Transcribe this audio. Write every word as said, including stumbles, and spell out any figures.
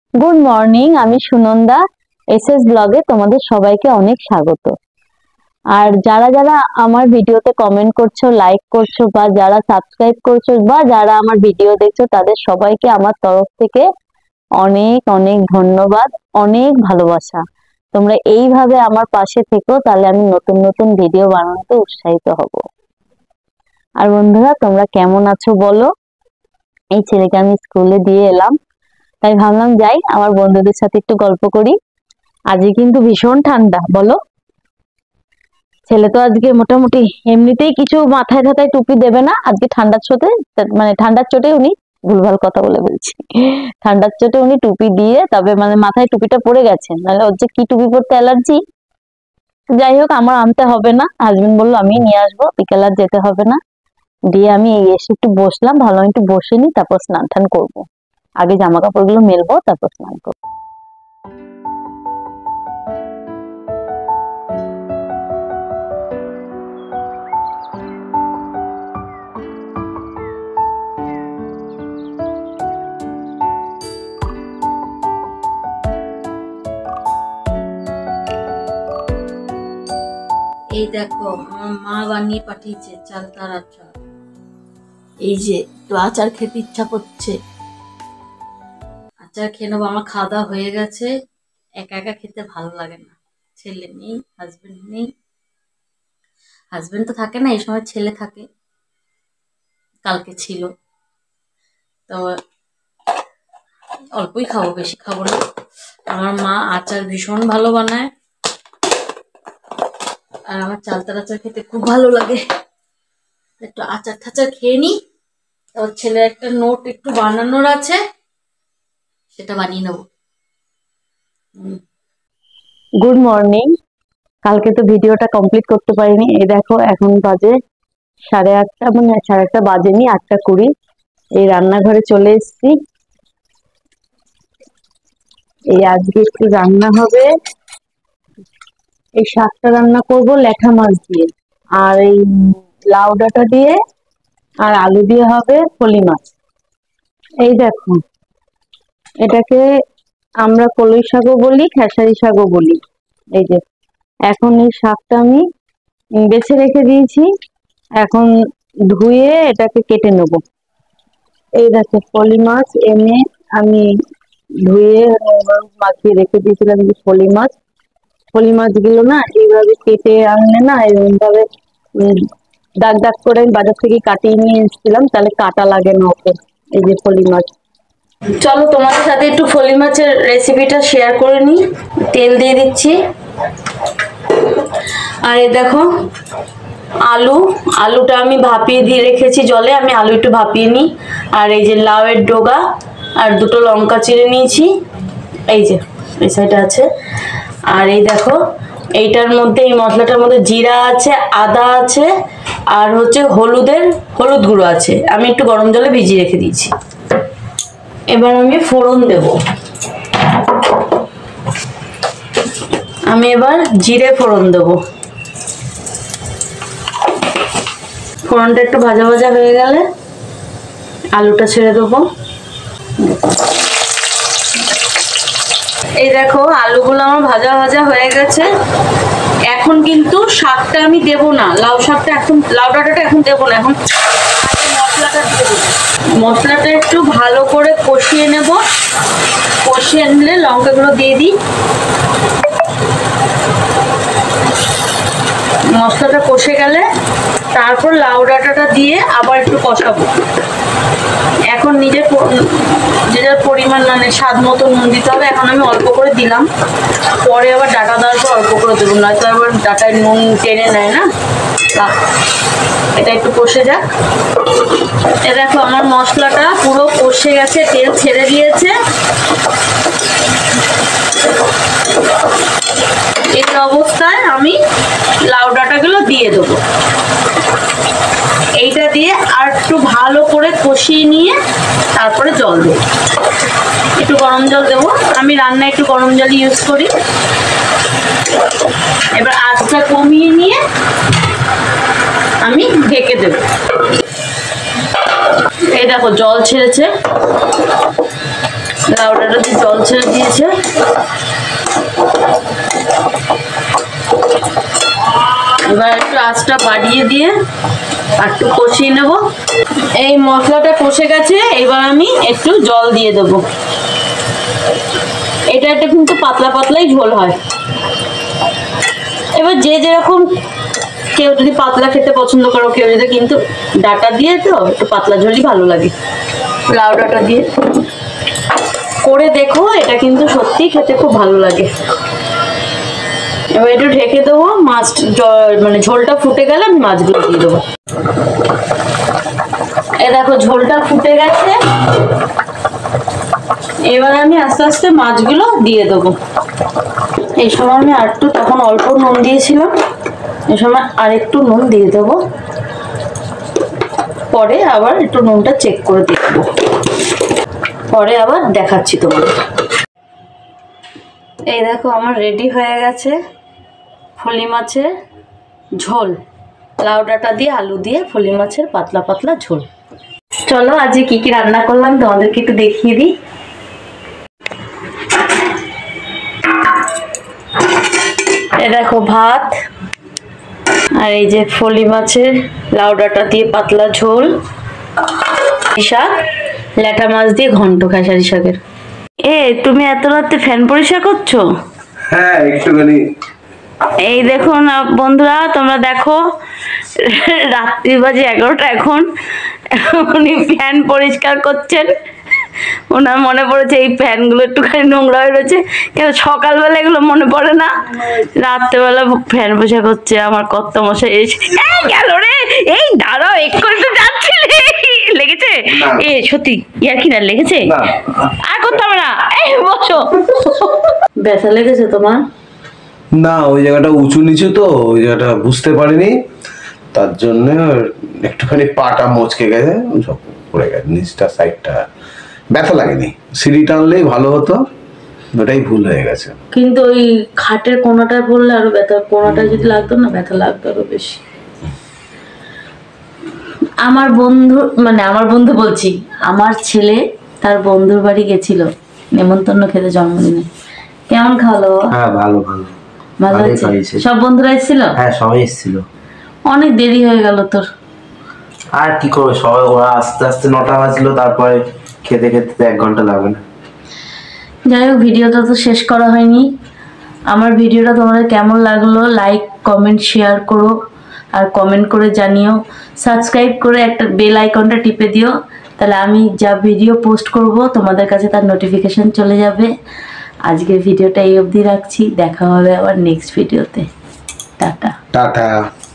Good morning, আমি Sunanda. SS ব্লগে তোমাদের সবাইকে অনেক স্বাগত। আর যারা যারা আমার ভিডিওতে কমেন্ট করছো, লাইক করছো, বা যারা সাবস্ক্রাইব করছো, বা যারা আমার ভিডিও দেখছো, তাদের সবাইকে আমার তরফ থেকে অনেক অনেক ধন্যবাদ, অনেক ভালোবাসা। তোমরা এইভাবে আমার পাশে থেকো, তাহলে আমি নতুন নতুন ভিডিও বানাতে উৎসাহিত হব। আর বন্ধুরা, তোমরা কেমন আছো বলো। এই ছেলেকে আমি স্কুলে দিয়ে এলাম, তাই ভাবলাম যাই আমার বন্ধুদের সাথে একটু গল্প করি। আজকে কিন্তু ভীষণ ঠান্ডা, বলো। ছেলে তো আজকে মোটামুটি এমনিতেই কিছু মাথায় ঠাতায় টুপি দেবে না, আজকে ঠান্ডার চোটে, মানে ঠান্ডার চোটে উনি, ভুলভাল কথা বলে বলছি, ঠান্ডার চোটে উনি টুপি দিয়ে, তবে মানে মাথায় টুপিটা পড়ে গেছে, নাহলে ওর যে কি টুপি পরতে অ্যালার্জি। যাই হোক, আমার আনতে হবে না, হাজবেন্ড বললো আমি নিয়ে আসবো, বিকেল আর যেতে হবে না। দিয়ে আমি এসে একটু বসলাম, ভালো একটু বসে নি, তারপর স্নান টান করবো। আগে জামা কাপড় গুলো মেলবো, তারপর স্নান করবো। এই দেখো আমার মা বানিয়ে পাঠিয়েছে চালতার আচার। এই যে একটু আচার খেতে ইচ্ছা করছে, আচার খেয়ে নেবো। আমার খাওয়া দাওয়া হয়ে গেছে। একা একা খেতে ভালো লাগে না, ছেলে নেই, হাজবেন্ড নেই। হাজবেন্ড তো থাকে না, এই সময় ছেলে থাকে, কালকে ছিল। তো অল্পই খাবো, বেশি খাবো না। আমার মা আচার ভীষণ ভালো বানায়, আর আমার চালতার আচার খেতে খুব ভালো লাগে। একটু আচার ঠাচার খেয়ে নি, ওর ছেলে একটা নোট একটু বানানোর আছে, সেটা বানিয়ে নেবো। Good morning. কালকে তো ভিডিওটা কমপ্লিট করতে পারিনি। এই দেখো এখন বাজে সাড়ে আটটা, মানে সাড়ে আটটা বাজেনি, আটটা কুড়ি। এই রান্নাঘরে চলে এসেছি। এই আজকে একটু রান্না হবে, এই শাকটা রান্না করব ল্যাঠা মাছ দিয়ে, আর এই লাউ ডাঁটা দিয়ে, আর আলু দিয়ে হবে ফলি মাছ। এই দেখো, এটাকে আমরা কলই শাকও বলি, খেসারি শাকও বলি। এই যে এখন এই শাকটা আমি বেছে রেখে দিয়েছি, এখন ধুয়ে এটাকে কেটে নেব। এই দেখো ফলি মাছ এনে আমি ধুয়ে মাখিয়ে রেখে দিয়েছিলাম, যে ফলি মাছ। ফলি মাছগুলো না এইভাবে কেটে আনলে না, এরকম ভাবে দাগ দাগ করে বাজার থেকে কাটিয়ে নিয়ে এসেছিলাম, তাহলে কাটা লাগে না ওকে। এই যে ফলি মাছ, চলো তোমাদের সাথে একটু ফলি মাছের রেসিপিটা শেয়ার করে নিই। তেল দিয়ে দিচ্ছি, আর এই দেখো আলু, আলুটা আমি ভাপিয়ে দিয়ে রেখেছি জলে, আমি আলু একটু ভাপিয়ে নিই। আর এই যে লাউয়ের ডগা, আর দুটো লঙ্কা চিড়ে নিয়েছি, এই যে এই সাইডে আছে। আর এই দেখো এইটার মধ্যে, এই মশলাটার মধ্যে জিরা আছে, আদা আছে, আর হচ্ছে হলুদের হলুদ গুঁড়ো আছে, আমি একটু গরম জলে ভিজিয়ে রেখে দিয়েছি। এবার আমি ফোড়ন দেব। আমি এবার জিরে ফোড়ন দেবো। ফোড়নটা একটু ভাজা ভাজা হয়ে গেলে আলুটা ছেড়ে দেবো। এই দেখো আলুগুলো আমার ভাজা ভাজা হয়ে গেছে। এখন কিন্তু শাকটা আমি দেব না, লাউ শাকটা এখন, লাউ ডাঁটাটা এখন দেবো না, এখন মশলাটা দিয়ে দেবো। মশলাটা একটু ভালো করে কষিয়ে নেব, কষিয়ে নিলে লঙ্কাগুলো দিয়ে দিই। মশলাটা কষে গেলে তারপর লাউ ডাঁটাটা দিয়ে আবার একটু কষাবো। এখন নিজের নিজের পরিমাণ, মানে স্বাদ মতো নুন দিতে হবে। এখন আমি অল্প করে দিলাম, পরে আবার ডাঁটা দেওয়ার পর অল্প করে দেবো, নয়তো আবার ডাঁটায় নুন টেনে নেয় না। এটা একটু কষে যাক। এ দেখো আমার মশলাটা পুরো কষে গেছে, তেল ছেড়ে দিয়েছে। এই অবস্থায় আমি লাউ ডাঁটাগুলো দিয়ে দেবো। এইটা দিয়ে আর একটু ভালো করে কষিয়ে নিয়ে তারপরে জল দেবো, একটু গরম জল দেবো। আমি রান্নায় একটু গরম জল ইউজ করি। এবার আঁচটা কমিয়ে নিয়ে আমি ঢেকে দেব। এই দেখো জল ছেড়েছে, লাউ ডাঁটা দিয়ে জল ছেড়ে দিয়েছে। এবার একটু আঁচটা বাড়িয়ে দিয়ে আর একটু কষিয়ে নেব। এই মশলাটা কষে গেছে, এবার আমি একটু জল দিয়ে দেবো। এটা একটা কিন্তু পাতলা পাতলাই ঝোল হয়। এবার যে যেরকম, কেউ যদি পাতলা খেতে পছন্দ করো, কেউ যদি কিন্তু ডাঁটা দিয়ে তো একটু পাতলা ঝোলই ভালো লাগে। লাউ ডাঁটা দিয়ে করে দেখো, এটা কিন্তু সত্যি খেতে খুব ভালো লাগে। এবার একটু ঢেকে দেবো, মাছ মানে ঝোলটা ফুটে গেলে আমি মাছগুলো দিয়ে দেবো। এ দেখো ঝোলটা ফুটে গেছে, এবার আমি আস্তে আস্তে মাছগুলো দিয়ে দেবো। এই সময় আমি আর একটু তখন অল্প নুন দিয়েছিলাম, এই সময় আর একটু নুন দিয়ে দেবো, পরে আবার একটু নুনটা চেক করে দিয়ে দেবো, পরে আবার দেখাচ্ছি তোমাদের। এই দেখো আমার রেডি হয়ে গেছে ফলি মাছের ঝোল, লাউ ডাঁটা দিয়ে আলু দিয়ে ফলি মাছের পাতলা পাতলা ঝোল। চলো আজকে কি কি রান্না করলাম তোমাদেরকে একটু দেখিয়ে দিই। এ দেখো ভাত, আর এই যে ফলি মাছের লাউ ডাঁটা দিয়ে পাতলা ঝোল, শাক, ল্যাটা মাছ দিয়ে ঘন্ট খেসারি শাকের। এ তুমি এত রাতে ফ্যান পরিষ্কার করছো? হ্যাঁ একটুখানি। এই দেখুন বন্ধুরা, তোমরা দেখো রাত্রি বাজে এগারোটা, এখন উনি ফ্যান পরিষ্কার করছেন। ওনার মনে পড়েছে এই ফ্যানগুলো একটুখানি নোংরা হয়ে রয়েছে, কেন সকালবেলা এগুলো মনে পড়ে না, রাত্রেবেলা ফ্যান পরিষ্কার করছে। আমার কত মশাই এসে গেল রে, এই দাঁড়াও একটু একটু যাচ্ছে, লেগেছে? এ সত্যি ইয়ার কি না লেগেছে? আর করতে হবে না, এই বসো। ব্যথা লেগেছে তোমার? না, ওই জায়গাটা উঁচু নিচু তো, ওই জায়গাটা বুঝতে পারিনি, তার জন্য একটুখানি পাটা মচকে গেছে, সব পড়ে গেছে, নিচটা সাইডটা ব্যথা লাগেনি। সিঁড়ি টানলেই ভালো হতো, ওটাই ভুল হয়ে গেছে। কিন্তু ওই খাটের কোনাটায় পড়লে আরো ব্যথা, কোনাটায় যদি লাগতো না ব্যথা লাগতো আরো বেশি। আমার বন্ধু, মানে আমার বন্ধু বলছি, আমার ছেলে তার বন্ধুর বাড়ি গেছিল নেমন্তন্ন খেতে জন্মদিনে। কেমন খাওয়ালো? হ্যাঁ ভালো ভালো ভালো আছে? সব বন্ধুরা এসেছিল? হ্যাঁ সবাই এসেছিল। অনেক দেরি হয়ে গেল তোর। আর কি করবে, সবাই ওরা আস্তে আস্তে নটা বাজলো, তারপরে খেতে খেতে এক ঘন্টা লাগবে না। যাই হোক, ভিডিওটা তো শেষ করা হয়নি। আমার ভিডিওটা তোমাদের কেমন লাগলো লাইক কমেন্ট শেয়ার করো, আর কমেন্ট করে জানিও। সাবস্ক্রাইব করে একটা বেল আইকনটা টিপে দিও, তাহলে আমি যা ভিডিও পোস্ট করব তোমাদের কাছে তার নোটিফিকেশন চলে যাবে। আজকের ভিডিওটা এই অবধি রাখছি, দেখা হবে আবার নেক্সট ভিডিওতে। Tata tata.